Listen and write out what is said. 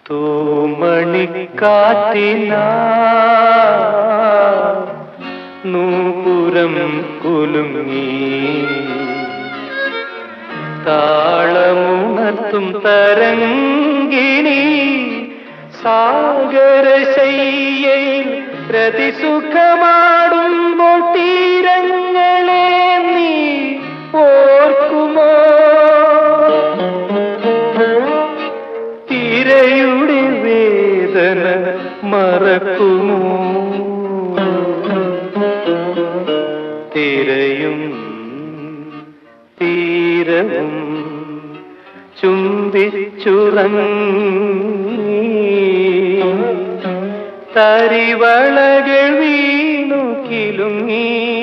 തൂമണിക്കാറ്റിനാ നൂപുരം കുലുങ്ങി താളമുണർത്തും തരംഗിണി സാഗരശയ്യയിൽ പ്രതിസുഖമാടുമ്പോൾ തീരങ്ങളെ നീ ഓർക്കുമോ? തിരയുടെ വേദന മറക്കുമോ? തിരയും തീരവും ചുംബിച്ചുറങ്ങി തരിവളകൾ വീണു കിലുങ്ങി